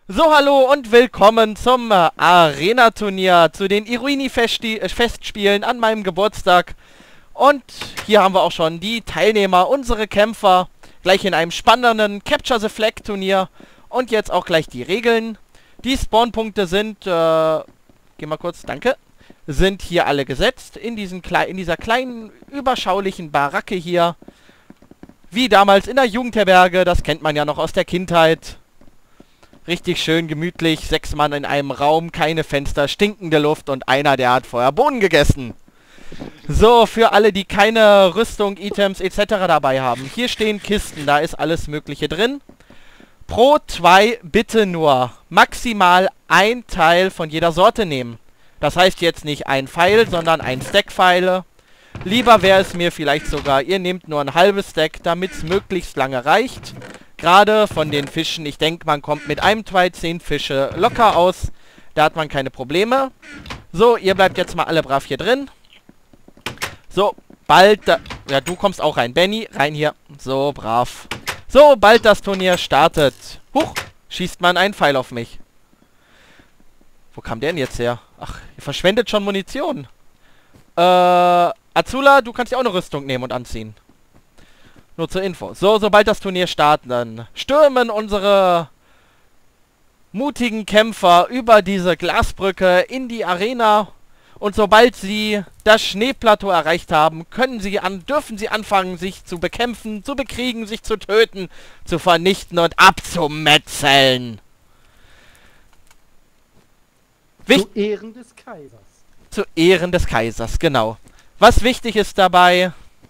So, hallo und willkommen zum Arena-Turnier, zu den Iruini-Festspielen an meinem Geburtstag. Und hier haben wir auch schon die Teilnehmer, unsere Kämpfer, gleich in einem spannenden Capture the Flag-Turnier. Und jetzt auch gleich die Regeln. Die Spawnpunkte sind, geh mal kurz, danke, sind hier alle gesetzt, in dieser kleinen, überschaulichen Baracke hier. Wie damals in der Jugendherberge, das kennt man ja noch aus der Kindheit. Richtig schön gemütlich, 6 Mann in einem Raum, keine Fenster, stinkende Luft und einer, der hat vorher Bohnen gegessen. So, für alle, die keine Rüstung, Items etc. dabei haben. Hier stehen Kisten, da ist alles Mögliche drin. Pro 2 bitte nur maximal ein Teil von jeder Sorte nehmen. Das heißt jetzt nicht ein Pfeil, sondern ein Stack Pfeile. Lieber wäre es mir vielleicht sogar, ihr nehmt nur ein halbes Stack, damit es möglichst lange reicht. Gerade von den Fischen, ich denke, man kommt mit einem 10 Fische locker aus. Da hat man keine Probleme. So, ihr bleibt jetzt mal alle brav hier drin. So, bald... Ja, du kommst auch rein. Benny, rein hier. So, brav. So, bald das Turnier startet. Huch, schießt man einen Pfeil auf mich. Wo kam der denn jetzt her? Ach, ihr verschwendet schon Munition. Azula, du kannst ja auch eine Rüstung nehmen und anziehen. Nur zur Info. So, sobald das Turnier startet, dann stürmen unsere mutigen Kämpfer über diese Glasbrücke in die Arena. Und sobald sie das Schneeplateau erreicht haben, dürfen sie anfangen, sich zu bekämpfen, zu bekriegen, sich zu töten, zu vernichten und abzumetzeln. Zu Ehren des Kaisers. Zu Ehren des Kaisers, genau. Was wichtig ist dabei,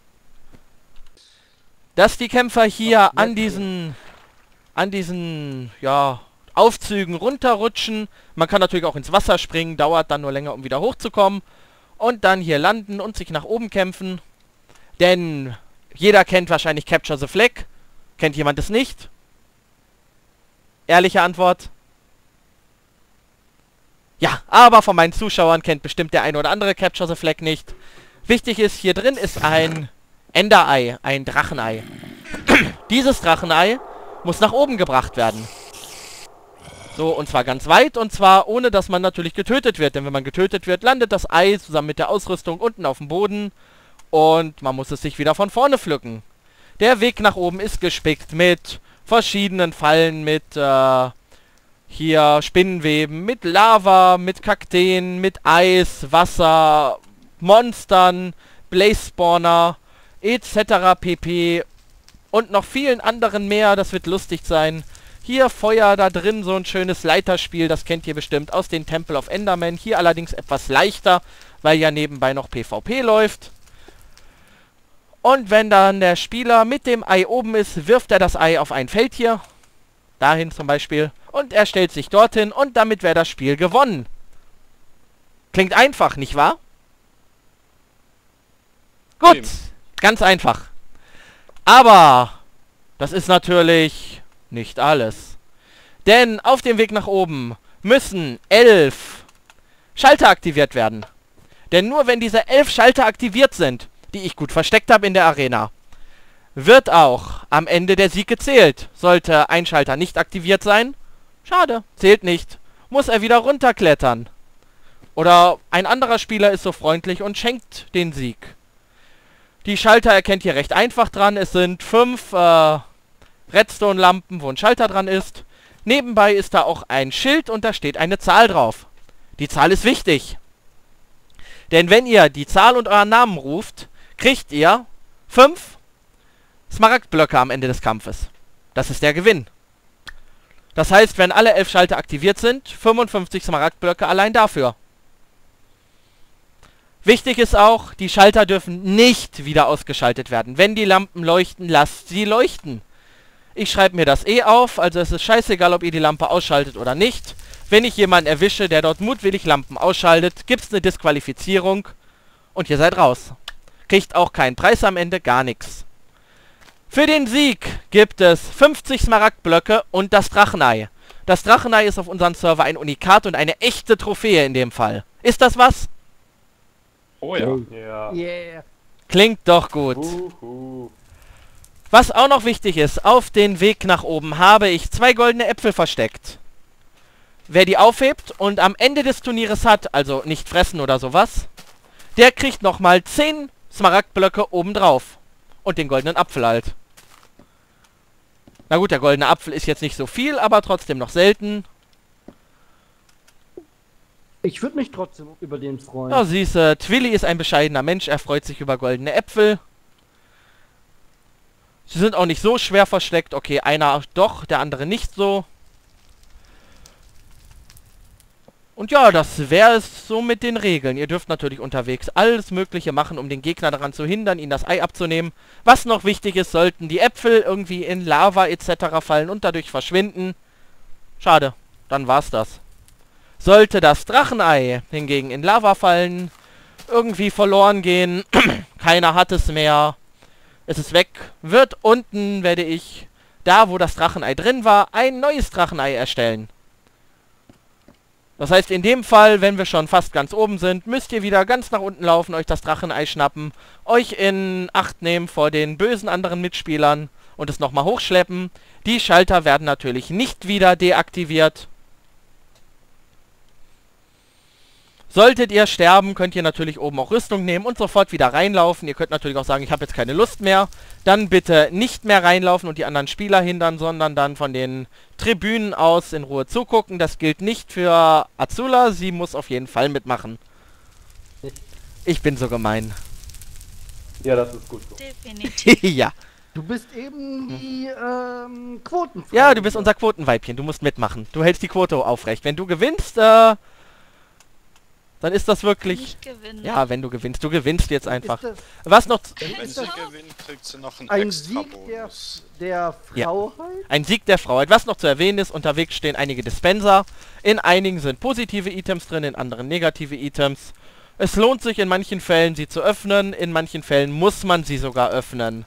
dass die Kämpfer hier an diesen ja, Aufzügen runterrutschen. Man kann natürlich auch ins Wasser springen, dauert dann nur länger, um wieder hochzukommen. Und dann hier landen und sich nach oben kämpfen. Denn jeder kennt wahrscheinlich Capture the Flag. Kennt jemand es nicht? Ehrliche Antwort? Ja, aber von meinen Zuschauern kennt bestimmt der eine oder andere Capture the Flag nicht. Wichtig ist, hier drin ist ein Enderei, ein Drachenei. Dieses Drachenei muss nach oben gebracht werden. So, und zwar ganz weit, und zwar ohne, dass man natürlich getötet wird. Denn wenn man getötet wird, landet das Ei zusammen mit der Ausrüstung unten auf dem Boden. Und man muss es sich wieder von vorne pflücken. Der Weg nach oben ist gespickt mit verschiedenen Fallen, mit hier Spinnenweben, mit Lava, mit Kakteen, mit Eis, Wasser, Monstern, Blaze Spawner, etc. pp. Und noch vielen anderen mehr. Das wird lustig sein. Hier Feuer, da drin so ein schönes Leiterspiel. Das kennt ihr bestimmt aus den Temple of Enderman. Hier allerdings etwas leichter, weil ja nebenbei noch PvP läuft. Und wenn dann der Spieler mit dem Ei oben ist, wirft er das Ei auf ein Feld hier. Dahin zum Beispiel. Und er stellt sich dorthin und damit wäre das Spiel gewonnen. Klingt einfach, nicht wahr? Gut, ganz einfach. Aber das ist natürlich nicht alles. Denn auf dem Weg nach oben müssen 11 Schalter aktiviert werden. Denn nur wenn diese 11 Schalter aktiviert sind, die ich gut versteckt habe in der Arena, wird auch am Ende der Sieg gezählt. Sollte ein Schalter nicht aktiviert sein, schade, zählt nicht. Muss er wieder runterklettern. Oder ein anderer Spieler ist so freundlich und schenkt den Sieg. Die Schalter erkennt ihr recht einfach dran. Es sind 5 Redstone-Lampen, wo ein Schalter dran ist. Nebenbei ist da auch ein Schild und da steht eine Zahl drauf. Die Zahl ist wichtig. Denn wenn ihr die Zahl und euren Namen ruft, kriegt ihr 5 Smaragdblöcke am Ende des Kampfes. Das ist der Gewinn. Das heißt, wenn alle 11 Schalter aktiviert sind, 55 Smaragdblöcke allein dafür. Wichtig ist auch, die Schalter dürfen nicht wieder ausgeschaltet werden. Wenn die Lampen leuchten, lasst sie leuchten. Ich schreibe mir das auf, also es ist scheißegal, ob ihr die Lampe ausschaltet oder nicht. Wenn ich jemanden erwische, der dort mutwillig Lampen ausschaltet, gibt es eine Disqualifizierung und ihr seid raus. Kriegt auch keinen Preis am Ende, gar nichts. Für den Sieg gibt es 50 Smaragdblöcke und das Drachenei. Das Drachenei ist auf unserem Server ein Unikat und eine echte Trophäe in dem Fall. Ist das was? Oh ja. Ja. Yeah. Klingt doch gut. Was auch noch wichtig ist, auf den Weg nach oben habe ich 2 goldene Äpfel versteckt. wer die aufhebt und am Ende des Turnieres hat, also nicht fressen oder sowas, der kriegt nochmal 10 Smaragdblöcke obendrauf. Und den goldenen Apfel halt. Na gut, der goldene Apfel ist jetzt nicht so viel, aber trotzdem noch selten. Ich würde mich trotzdem über den freuen. Ja, siehste, Twilly ist ein bescheidener Mensch, er freut sich über goldene Äpfel. Sie sind auch nicht so schwer versteckt. Okay, einer doch, der andere nicht so. Und ja, das wäre es so mit den Regeln. Ihr dürft natürlich unterwegs alles Mögliche machen, um den Gegner daran zu hindern, ihn das Ei abzunehmen. Was noch wichtig ist, sollten die Äpfel irgendwie in Lava etc. fallen und dadurch verschwinden. Schade, dann war's das. Sollte das Drachenei hingegen in Lava fallen, irgendwie verloren gehen, keiner hat es mehr, es ist weg, wird unten, werde ich, da wo das Drachenei drin war, ein neues Drachenei erstellen. Das heißt, in dem Fall, wenn wir schon fast ganz oben sind, müsst ihr wieder ganz nach unten laufen, euch das Drachenei schnappen, euch in Acht nehmen vor den bösen anderen Mitspielern und es nochmal hochschleppen. Die Schalter werden natürlich nicht wieder deaktiviert. Solltet ihr sterben, könnt ihr natürlich oben auch Rüstung nehmen und sofort wieder reinlaufen. Ihr könnt natürlich auch sagen, ich habe jetzt keine Lust mehr. Dann bitte nicht mehr reinlaufen und die anderen Spieler hindern, sondern dann von den Tribünen aus in Ruhe zugucken. Das gilt nicht für Azula, sie muss auf jeden Fall mitmachen. Ich bin so gemein. Ja, das ist gut so. Definitiv. Ja. Du bist eben die Quotenfrau. Ja, du bist unser Quotenweibchen, du musst mitmachen. Du hältst die Quote aufrecht. Wenn du gewinnst, dann ist das wirklich... Nicht gewinnen. Ja, wenn du gewinnst jetzt einfach. Ist das Was noch... Wenn sie gewinnt, kriegt sie noch einen ein extra Sieg Bonus. der Frau halt? Ein Sieg der Frau. Was noch zu erwähnen ist, unterwegs stehen einige Dispenser. In einigen sind positive Items drin, in anderen negative Items. Es lohnt sich in manchen Fällen, sie zu öffnen. In manchen Fällen muss man sie sogar öffnen.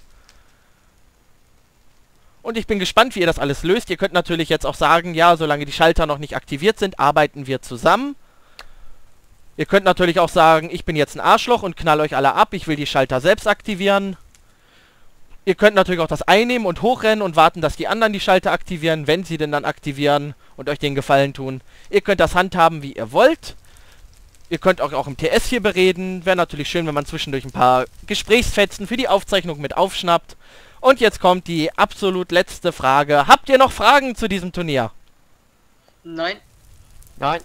Und ich bin gespannt, wie ihr das alles löst. Ihr könnt natürlich jetzt auch sagen, ja, solange die Schalter noch nicht aktiviert sind, arbeiten wir zusammen. Ihr könnt natürlich auch sagen, ich bin jetzt ein Arschloch und knall euch alle ab, ich will die Schalter selbst aktivieren. Ihr könnt natürlich auch das einnehmen und hochrennen und warten, dass die anderen die Schalter aktivieren, wenn sie denn dann aktivieren und euch den Gefallen tun. Ihr könnt das handhaben, wie ihr wollt. Ihr könnt auch im TS hier bereden. Wäre natürlich schön, wenn man zwischendurch ein paar Gesprächsfetzen für die Aufzeichnung mit aufschnappt. Und jetzt kommt die absolut letzte Frage. Habt ihr noch Fragen zu diesem Turnier? Nein. Nein.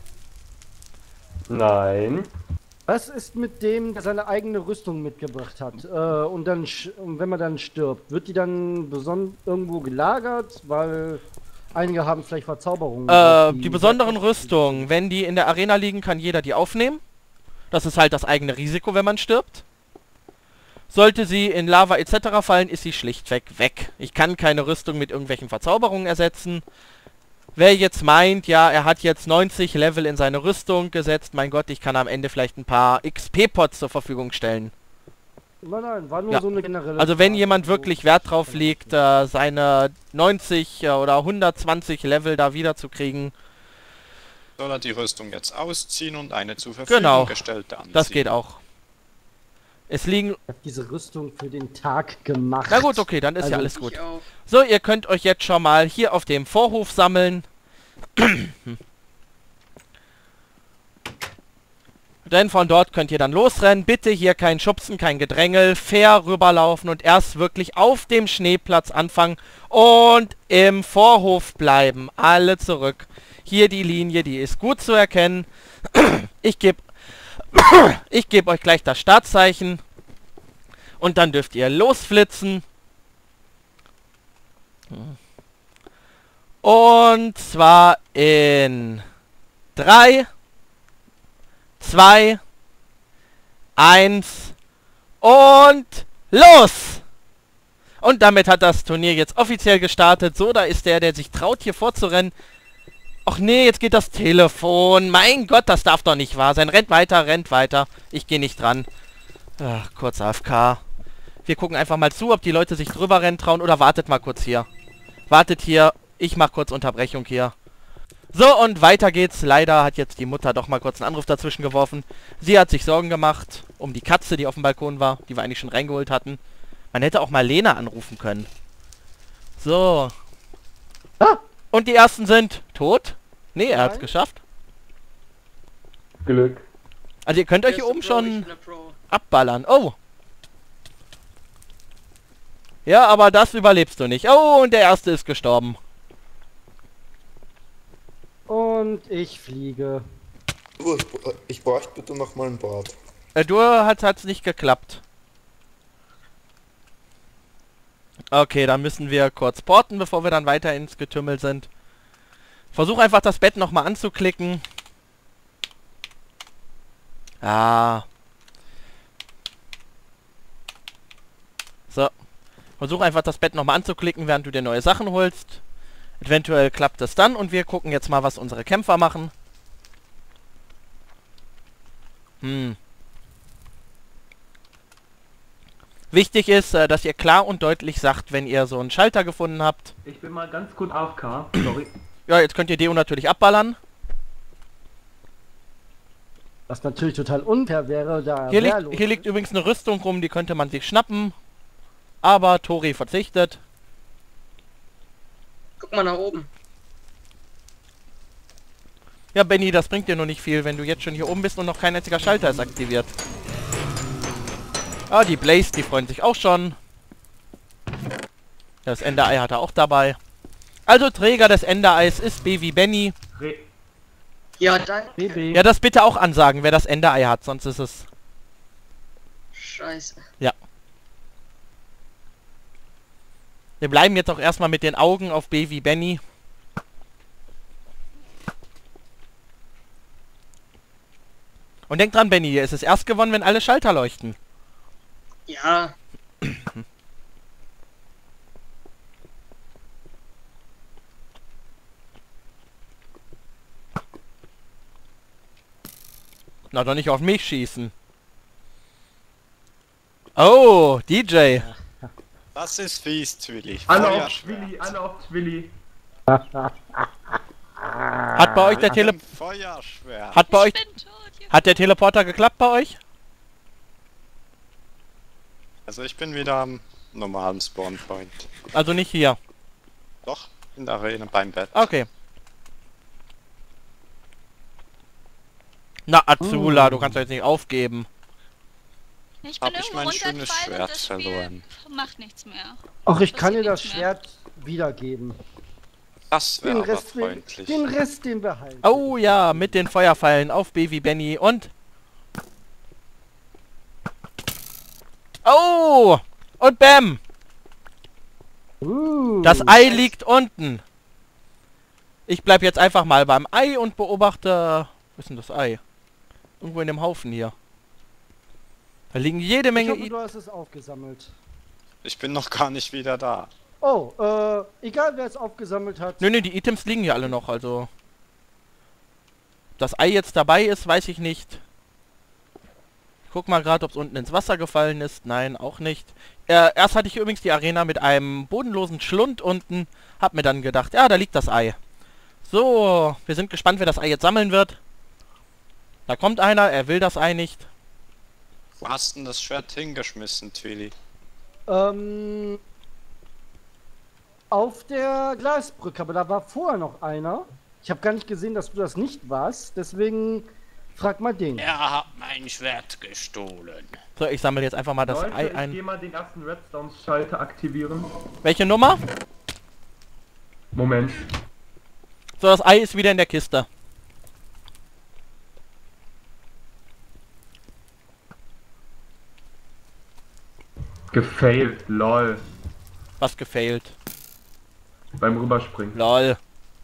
Nein. Was ist mit dem, der seine eigene Rüstung mitgebracht hat? Und dann, wenn man dann stirbt, wird die dann irgendwo gelagert? Weil einige haben vielleicht Verzauberungen. Die besonderen Rüstungen, wenn die in der Arena liegen, kann jeder die aufnehmen. Das ist halt das eigene Risiko, wenn man stirbt. Sollte sie in Lava etc. fallen, ist sie schlichtweg weg. Ich kann keine Rüstung mit irgendwelchen Verzauberungen ersetzen. Wer jetzt meint, ja, er hat jetzt 90 Level in seine Rüstung gesetzt, mein Gott, ich kann am Ende vielleicht ein paar XP-Pots zur Verfügung stellen. Nein, war nur Ja. so eine generelle... Also wenn Frage, jemand so. wirklich Wert drauf legt, seine 90 oder 120 Level da wieder zu kriegen, Soll er die Rüstung jetzt ausziehen und eine zur Verfügung Genau. gestellte anziehen. das geht auch. Es liegen... Ich hab diese Rüstung für den Tag gemacht. Na gut, okay, dann ist ja Also alles gut. Ich auch. So, ihr könnt euch jetzt schon mal hier auf dem Vorhof sammeln. Denn von dort könnt ihr dann losrennen. Bitte hier kein Schubsen, kein Gedrängel. Fair rüberlaufen und erst wirklich auf dem Schneeplatz anfangen. Und im Vorhof bleiben. Alle zurück. Hier die Linie, die ist gut zu erkennen. Ich gebe euch gleich das Startzeichen. Und dann dürft ihr losflitzen. Und zwar in 3, 2, 1 und los! Und damit hat das Turnier jetzt offiziell gestartet. So, da ist der sich traut, hier vorzurennen. Ach nee, jetzt geht das Telefon. Mein Gott, das darf doch nicht wahr sein. Rennt weiter. Ich gehe nicht dran. Ach, kurz AFK. Wir gucken einfach mal zu, ob die Leute sich drüber rennen trauen. Oder wartet mal kurz hier. Wartet hier. Ich mache kurz Unterbrechung hier. So, und weiter geht's. Leider hat jetzt die Mutter doch mal kurz einen Anruf dazwischen geworfen. Sie hat sich Sorgen gemacht um die Katze, die auf dem Balkon war, die wir eigentlich schon reingeholt hatten. Man hätte auch mal Lena anrufen können. So. Ah! Und die ersten sind tot. Nee, er hat's Nein? geschafft. Glück. Also ihr könnt euch hier oben schon abballern. Oh! Ja, aber das überlebst du nicht. Oh, und der erste ist gestorben. Und ich fliege. Ich bräuchte bitte noch mal ein Board. Hat's nicht geklappt. Okay, dann müssen wir kurz porten, bevor wir dann weiter ins Getümmel sind. Versuch einfach das Bett nochmal anzuklicken. Ah. So. Versuch einfach das Bett nochmal anzuklicken, während du dir neue Sachen holst. Eventuell klappt es dann und wir gucken jetzt mal, was unsere Kämpfer machen. Wichtig ist, dass ihr klar und deutlich sagt, wenn ihr so einen Schalter gefunden habt. Ich bin mal ganz kurz AFK. Sorry. Ja, jetzt könnt ihr Deo natürlich abballern. Was natürlich total unfair wäre, da Hier wehrlos liegt ist. übrigens eine Rüstung rum, die könnte man sich schnappen. Aber Tori verzichtet. Guck mal nach oben. Ja, Benny, das bringt dir nur nicht viel, wenn du jetzt schon hier oben bist und noch kein einziger Schalter ist aktiviert. Ah, die Blaze, die freuen sich auch schon. Das Enderei hat er auch dabei. Also Träger des Endereis ist B wie Benny. Ja, danke. BB. Ja, das bitte auch ansagen, wer das Enderei hat, sonst ist es... Scheiße. Wir bleiben jetzt auch erstmal mit den Augen auf B wie Benny. Und denk dran, Benny, es ist erst gewonnen, wenn alle Schalter leuchten. Ja. Na, doch nicht auf mich schießen. Oh, DJ. Das ist fies, Zwilli. Alle auf Feuerschwert. Twilly, alle auf Twilly. Hat bei euch der Feuerschwert. Hat bei euch... Ich bin tot. Hat der Teleporter geklappt bei euch? Also ich bin wieder am normalen Spawnpoint. Also nicht hier. Doch, in der Arena beim Bett. Okay. Na, Azula, du kannst doch jetzt nicht aufgeben. Ich Hab bin ich irgendwo mein schönes runtergefallen und Schwert das Spiel verloren. macht nichts mehr. Ach, ich kann dir Passiert das nichts mehr. Schwert wiedergeben. Das Den wäre aber Rest, freundlich. den Rest, den behalten. Oh ja, mit den Feuerpfeilen auf B wie Benny und... Oh! Und Bam! Das Ei liegt unten. Ich bleib jetzt einfach mal beim Ei und beobachte... Wo ist denn das Ei? Irgendwo in dem Haufen hier. Da liegen jede Ich Menge... hoffe, du hast es aufgesammelt. Ich bin noch gar nicht wieder da. Oh, egal wer es aufgesammelt hat. Nö, die Items liegen hier alle noch, also... Das Ei jetzt dabei ist, weiß ich nicht. Ich guck mal gerade, ob es unten ins Wasser gefallen ist. Nein, auch nicht. Erst hatte ich übrigens die Arena mit einem bodenlosen Schlund unten. Hab mir dann gedacht, ja, da liegt das Ei. So, wir sind gespannt, wer das Ei jetzt sammeln wird. Da kommt einer, er will das Ei nicht. Wo hast denn das Schwert hingeschmissen, Twilly? Auf der Glasbrücke, aber da war vorher noch einer. Ich habe gar nicht gesehen, dass du das nicht warst, deswegen frag mal den. Er hat mein Schwert gestohlen. So, ich sammle jetzt einfach mal das Leute, Ei ich ein. geh mal den ersten Redstone-Schalter aktivieren. Welche Nummer? Moment. So, das Ei ist wieder in der Kiste. Gefailt, lol. Was gefailt. Beim Rüberspringen. Lol.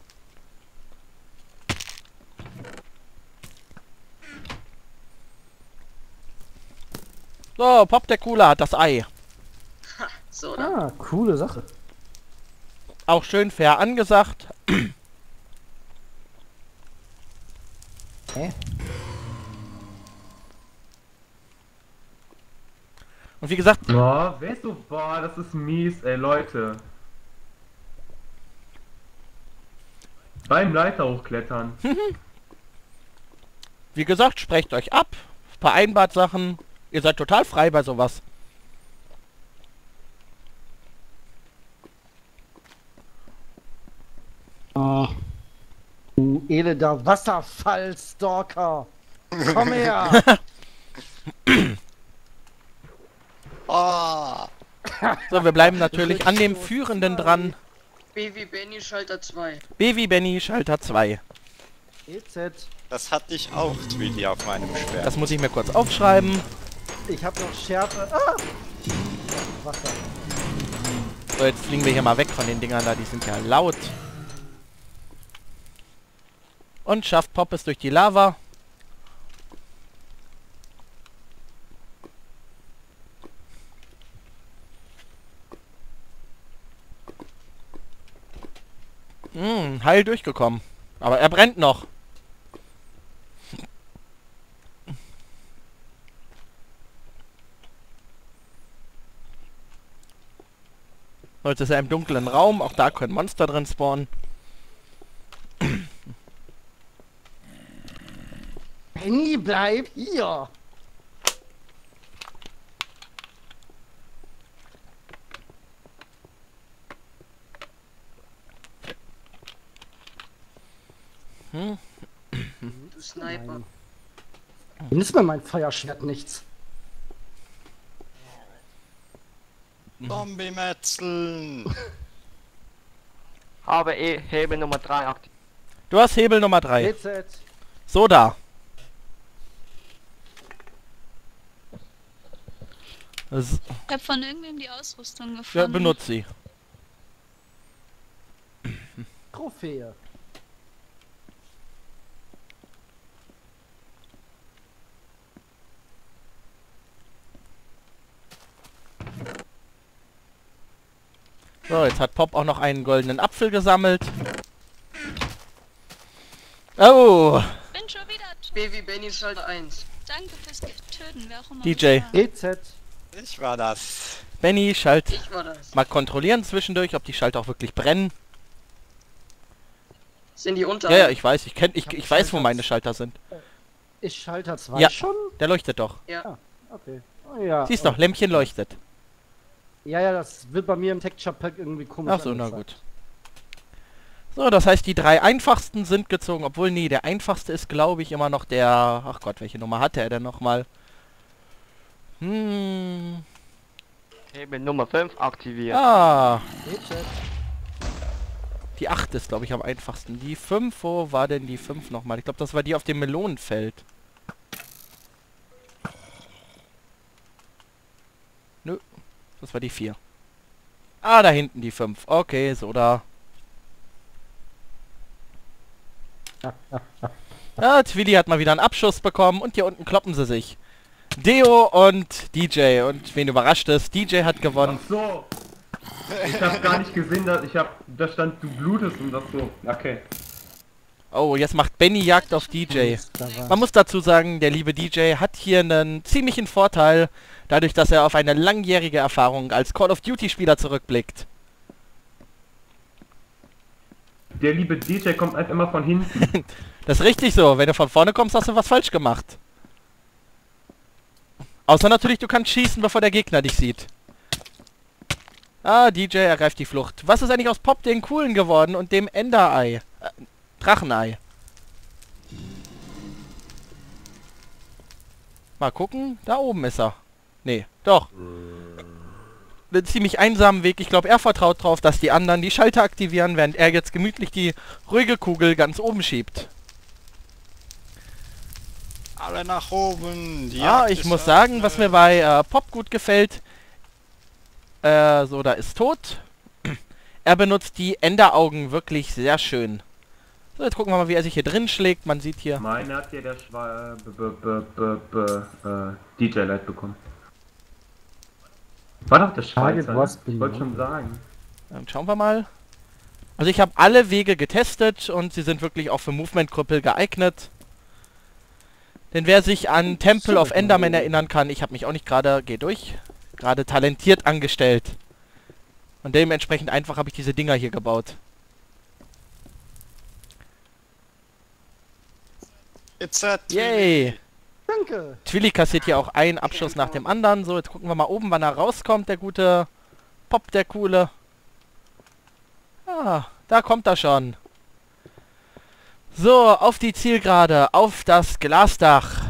So, Pop der Cooler hat das Ei. So, dann. Ah, coole Sache. Auch schön fair angesagt. Hä? Und wie gesagt, Oh, wer ist so... Boah, das ist mies, ey, Leute. Beim Leiter hochklettern. wie gesagt, sprecht euch ab. Vereinbart Sachen. Ihr seid total frei bei sowas. Du elender Wasserfallstalker. Komm her. Ah, So, wir bleiben natürlich an dem Führenden dran. B wie Benny, Schalter 2. B wie Benny, Schalter 2. EZ. das hatte ich auch, Tweety, auf meinem Schwert. Das muss ich mir kurz aufschreiben. Ich hab noch Schärfe. Ah! Wasser. So, jetzt fliegen wir hier mal weg von den Dingern da, die sind ja laut. Und schafft Pop es durch die Lava. Heil durchgekommen. Aber er brennt noch. Heute ist er im dunklen Raum. Auch da können Monster drin spawnen. Benny, bleib hier. Du Sniper. Dann ist mir mein Feuerschwert nichts. Zombie metzeln! Habe Hebel Nummer 3 aktiv. Du hast Hebel Nummer 3. EZ. So da. Das, Ich hab von irgendwem die Ausrüstung ja, gefunden. benutzt sie. Trophäe. So, jetzt hat Pop auch noch einen goldenen Apfel gesammelt. Oh, Bin schon wieder tot. B wie Benny, Schalter 1. Danke fürs Töten, wer auch immer. DJ. das war. EZ. Ich war das. Benny, schalt Ich war das. mal kontrollieren zwischendurch, ob die Schalter auch wirklich brennen. Sind die unter? Ja, ja, ich weiß, ich weiß, wo meine Schalter sind. Ist Schalter 2 Ja. schon? Der leuchtet doch. Ja. Okay. Oh, ja. Siehst doch, Lämpchen leuchtet. Ja, ja, das wird bei mir im Texture Pack irgendwie komisch. Ach so, na angezeigt. gut. So, das heißt, die drei einfachsten sind gezogen. Obwohl, nee, der einfachste ist, glaube ich, immer noch der... Ach Gott, welche Nummer hatte er denn nochmal? Hebel Nummer 5 aktiviert. Ah, EZ. die 8 ist, glaube ich, am einfachsten. Die 5, wo war denn die 5 nochmal? Ich glaube, das war die auf dem Melonenfeld. Nö, das war die 4. Ah, da hinten die 5. Okay, so da. Ja, Twilly hat mal wieder einen Abschuss bekommen und hier unten kloppen sie sich. Deo und DJ. Und wen überrascht es? DJ hat gewonnen. Ach so. Ich hab gar nicht gesehen, dass da stand, du blutest und das so. Okay. Oh, jetzt macht Benny Jagd auf DJ. Da war. Man muss dazu sagen, der liebe DJ hat hier einen ziemlichen Vorteil, dadurch, dass er auf eine langjährige Erfahrung als Call of Duty Spieler zurückblickt. Der liebe DJ kommt einfach immer von hinten. Das ist richtig so. Wenn du von vorne kommst, hast du was falsch gemacht. Außer natürlich, du kannst schießen, bevor der Gegner dich sieht. Ah, DJ ergreift die Flucht. Was ist eigentlich aus Pop den Coolen geworden und dem Enderei? Drachenei. Mal gucken. Da oben ist er. Nee, doch. Einen ziemlich einsamen Weg. Ich glaube, er vertraut drauf, dass die anderen die Schalter aktivieren, während er jetzt gemütlich die ruhige Kugel ganz oben schiebt. Alle nach oben. Die Ja, Jagd ich ist muss sagen, was mir eröffnet. bei Pop gut gefällt, so, da ist tot. Er benutzt die Enderaugen wirklich sehr schön. So, jetzt gucken wir mal, wie er sich hier drin schlägt. Man sieht hier... Meine hat hier der DJ-Light bekommen. War doch der Target Schweizer, was ne? Ich wollte schon sagen. Dann schauen wir mal. Also ich habe alle Wege getestet und sie sind wirklich auch für Movement-Krüppel geeignet. Denn wer sich an Temple of Enderman erinnern kann, ich habe mich auch nicht gerade, gerade talentiert angestellt. Und dementsprechend einfach habe ich diese Dinger hier gebaut. Jetzt Yay! Danke. Twilly kassiert hier auch einen Abschuss nach dem anderen. So, jetzt gucken wir mal oben, wann er rauskommt, der gute Pop, der coole. Ah, da kommt er schon. So, auf die Zielgerade, auf das Glasdach.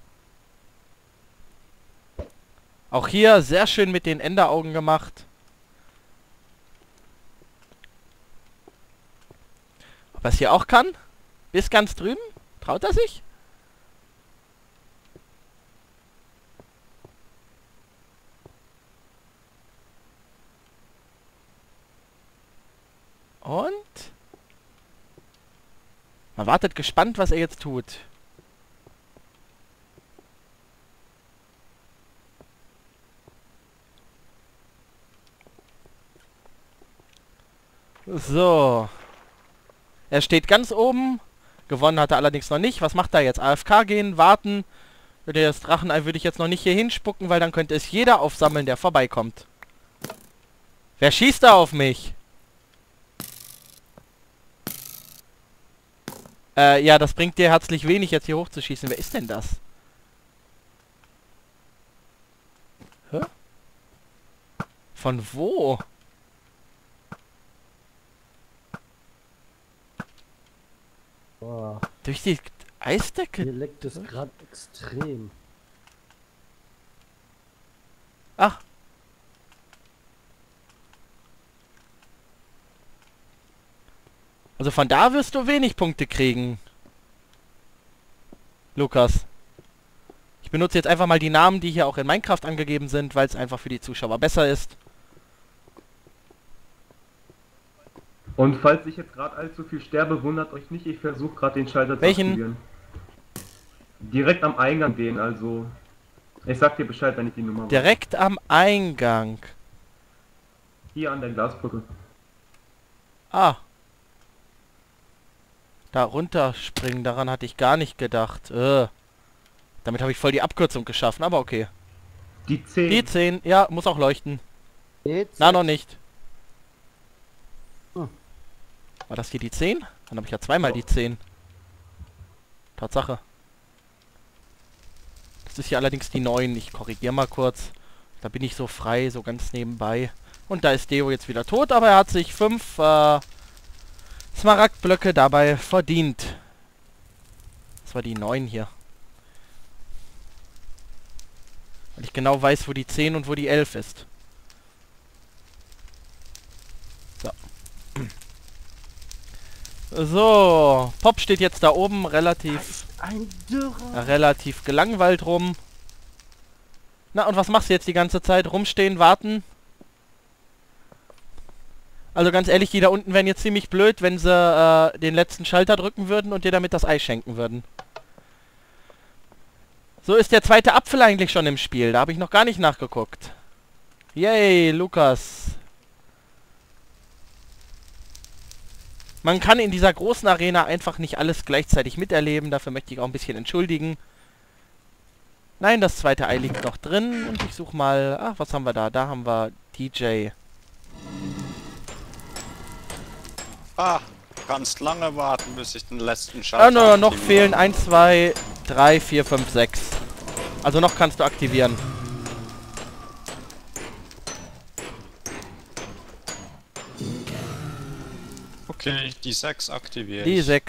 Auch hier sehr schön mit den Enderaugen gemacht. Ob er es hier auch kann? Bis ganz drüben? Traut er sich? Und? Man wartet gespannt, was er jetzt tut. So. Er steht ganz oben. Gewonnen hat er allerdings noch nicht. Was macht er jetzt? AFK gehen, warten. Das Drachenei würde ich jetzt noch nicht hier hinspucken, weil dann könnte es jeder aufsammeln, der vorbeikommt. Wer schießt da auf mich? Ja, das bringt dir herzlich wenig, jetzt hier hochzuschießen. Wer ist denn das? Hä? Von wo? Boah, Durch die Eisdecke? hier leckt es gerade extrem. Ach. Also von da wirst du wenig Punkte kriegen. Lukas. Ich benutze jetzt einfach mal die Namen, die hier auch in Minecraft angegeben sind, weil es einfach für die Zuschauer besser ist. Und falls ich jetzt gerade allzu viel sterbe, wundert euch nicht, ich versuche gerade den Schalter Welchen? zu aktivieren. Direkt am Eingang den, also... Ich sag dir Bescheid, wenn ich die Nummer weiß. Direkt am Eingang. Hier an der Glasbrücke. Ah. Da runterspringen, daran hatte ich gar nicht gedacht. Damit habe ich voll die Abkürzung geschaffen, aber okay. Die 10. Die 10, ja, muss auch leuchten. Jetzt Na, noch nicht. Hm. War das hier die 10? Dann habe ich ja zweimal die 10. Tatsache. Das ist hier allerdings die 9. Ich korrigiere mal kurz. Da bin ich so frei, so ganz nebenbei. Und da ist Deo jetzt wieder tot, aber er hat sich 5 Smaragdblöcke dabei verdient. Das war die 9 hier. Weil ich genau weiß, wo die 10 und wo die 11 ist. So. So, Pop steht jetzt da oben relativ ein Dürrer. relativ gelangweilt rum. Na, und was machst du jetzt die ganze Zeit? Rumstehen, warten? Also ganz ehrlich, die da unten wären jetzt ziemlich blöd, wenn sie den letzten Schalter drücken würden und dir damit das Ei schenken würden. So ist der zweite Apfel eigentlich schon im Spiel. Da habe ich noch gar nicht nachgeguckt. Yay, Lukas. Man kann in dieser großen Arena einfach nicht alles gleichzeitig miterleben. Dafür möchte ich auch ein bisschen entschuldigen. Nein, das zweite Ei liegt noch drin. Und ich suche mal... Ach, was haben wir da? Da haben wir DJ. Ah, kannst lange warten, bis ich den letzten Schalter Ah, noch aktiviere. fehlen 1, 2, 3, 4, 5, 6. Also noch kannst du aktivieren. Okay, die 6 aktiviere Die ich. 6.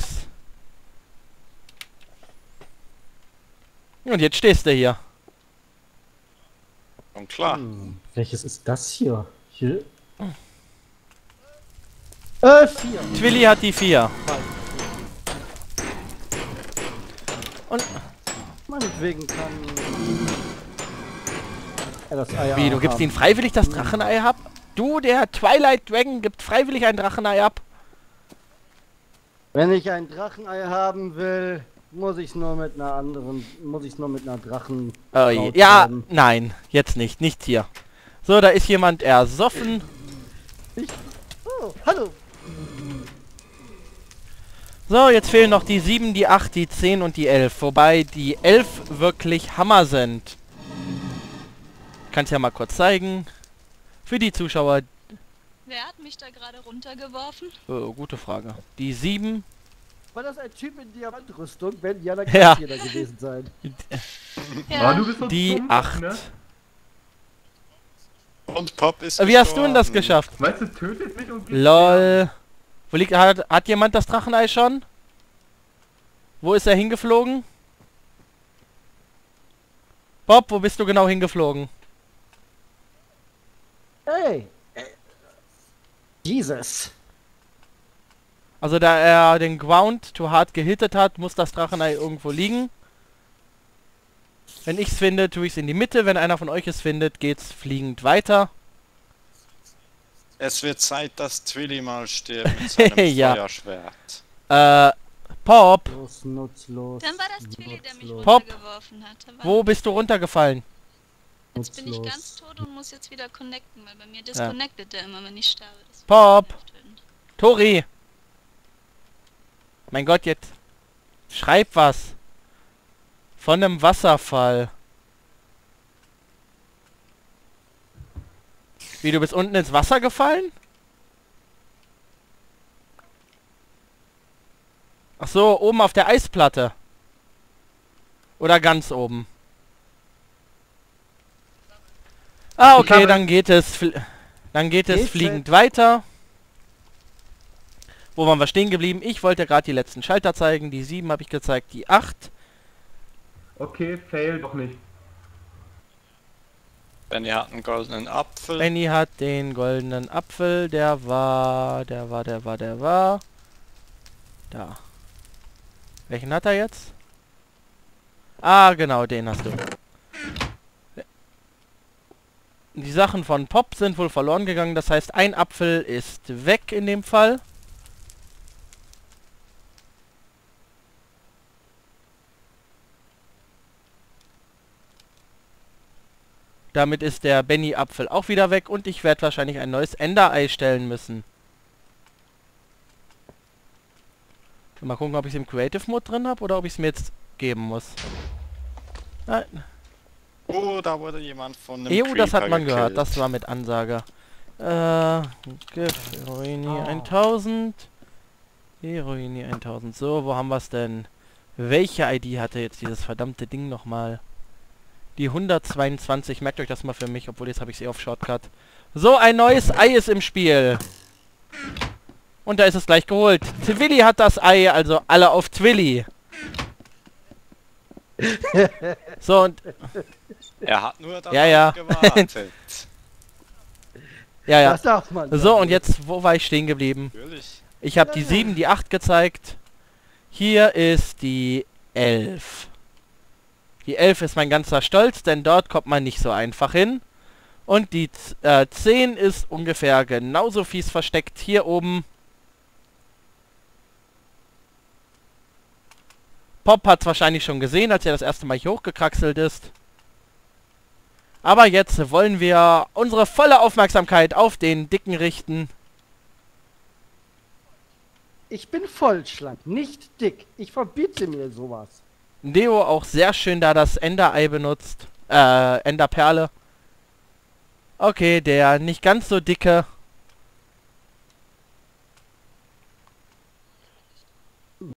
Und jetzt stehst du hier. Und klar. Welches ist das hier? Hier? 4. Twilly hat die 4. Und Meinetwegen kann er das Ei wie, du haben. gibst ihm freiwillig das Drachenei ab? Du, der Twilight Dragon, gibt freiwillig ein Drachenei ab? Wenn ich ein Drachenei haben will, muss ich es nur mit einer anderen, Drachen. Oh je. Ja, nein, jetzt nicht. Nicht hier. So, da ist jemand ersoffen. Oh, hallo. So, jetzt fehlen noch die 7, die 8, die 10 und die 11. Wobei die 11 wirklich Hammer sind. Ich kann es ja mal kurz zeigen. Für die Zuschauer. Wer hat mich da gerade runtergeworfen? Gute Frage. Die 7. War das ein Typ in Diamantrüstung? Wenn ja, dann Ja. kann jeder gewesen sein. Ja, Ah, du bist so Die dumm, 8. ne? Und Pop ist Wie hast du denn das gestorben. geschafft? Weißt du, tötet mich und geht LOL. Wo liegt... Hat jemand das Drachenei schon? Wo ist er hingeflogen? Bob, wo bist du genau hingeflogen? Hey! Jesus! Also da er den Ground to hard gehittet hat, muss das Drachenei irgendwo liegen. Wenn ich's finde, tue ich's in die Mitte. Wenn einer von euch es findet, geht's fliegend weiter. Es wird Zeit, dass Twilly mal stirbt mit seinem Ja. Feuerschwert. Pop, Nutzlos. Dann war das Tilly, der mich Pop. runtergeworfen hat. Da war- wo bist du runtergefallen? Jetzt bin ich ganz tot und muss jetzt wieder connecten, weil bei mir disconnectet der immer, wenn ich sterbe. Das ist Pop. nervtötend. Tori! Mein Gott, jetzt schreib was. Von einem Wasserfall. Wie, du bist unten ins Wasser gefallen? Ach so, oben auf der Eisplatte. Oder ganz oben. Ah, okay, dann geht es Geht's fliegend weiter. Wo waren wir stehen geblieben? Ich wollte gerade die letzten Schalter zeigen. Die 7 habe ich gezeigt, die 8. Okay, fail doch nicht. Benny hat einen goldenen Apfel. Benny hat den goldenen Apfel. Der war... Da. Welchen hat er jetzt? Ah, genau, den hast du. Die Sachen von Pop sind wohl verloren gegangen. Das heißt, ein Apfel ist weg in dem Fall. Damit ist der Benny-Apfel auch wieder weg und ich werde wahrscheinlich ein neues Ender-Ei stellen müssen. Mal gucken, ob ich es im Creative Mode drin habe oder ob ich es mir jetzt geben muss. Nein. Oh, da wurde jemand von einem EU, das hat Creeper man gehört. gekillt. Das war mit Ansage. Heroini 1000. Heroini 1000. So, wo haben wir es denn? Welche ID hatte jetzt dieses verdammte Ding nochmal? Die 122. Merkt euch das mal für mich, obwohl jetzt habe ich sie auf Shortcut. So, ein neues Ei ist im Spiel. Und da ist es gleich geholt. Twilly hat das Ei, also alle auf Twilly. So, und... Er hat nur darauf Ja. gewartet. Ja. Das darf man. So, und jetzt, wo war ich stehen geblieben? Natürlich. Ich habe die 7, die 8 gezeigt. Hier ist die 11. Die 11 ist mein ganzer Stolz, denn dort kommt man nicht so einfach hin. Und die 10 ist ungefähr genauso fies versteckt hier oben. Pop hat es wahrscheinlich schon gesehen, als er das erste Mal hier hochgekraxelt ist. Aber jetzt wollen wir unsere volle Aufmerksamkeit auf den Dicken richten. Ich bin vollschlank, nicht dick. Ich verbiete mir sowas. Deo auch sehr schön da das Ender-Ei benutzt. Enderperle. Okay, der nicht ganz so dicke